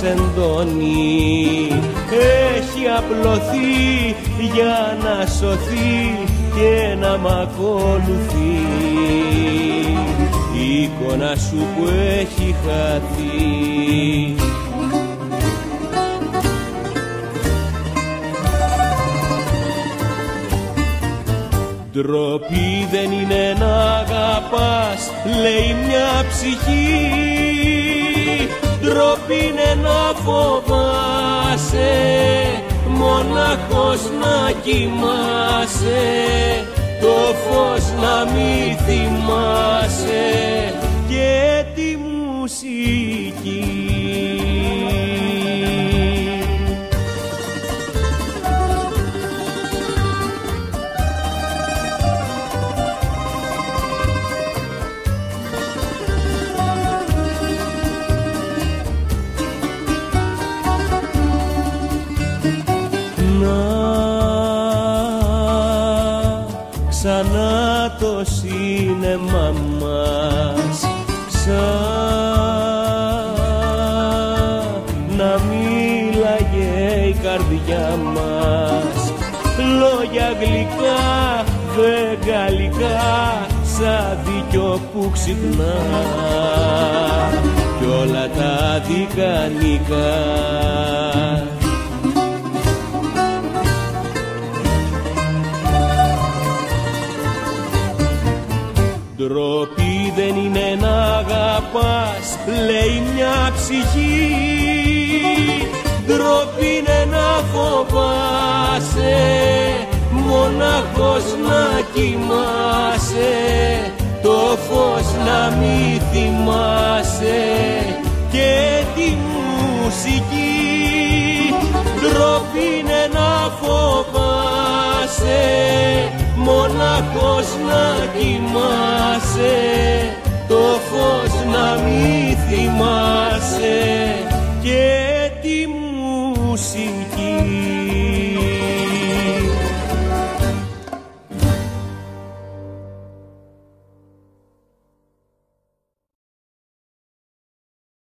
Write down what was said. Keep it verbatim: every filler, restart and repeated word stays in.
εντώνει, έχει απλωθεί για να σωθεί και να μ' ακολουθεί η εικόνα σου που έχει χαθεί. Ντροπή δεν είναι να αγαπάς, λέει μια ψυχή. Ντροπή είναι να φοβάσαι, μονάχος να κοιμάσαι, το φως να μη θυμάσαι και τη μουσική. Ξανά το σίνεμα μας, σαν να μίλαγε η καρδιά μας, λόγια γλυκά, βεγγαλικά, σαν δίκιο που ξυπνά κι όλα τα δικανικά. Ντροπή δεν είναι να αγαπάς, λέει μια ψυχή. Ντροπή είναι να φοβάσαι, μονάχος να κοιμάσαι, το φως να μη θυμάσαι και τη μουσική. Ντροπή είναι να φοβάσαι, μονάχος να κοιμάσαι,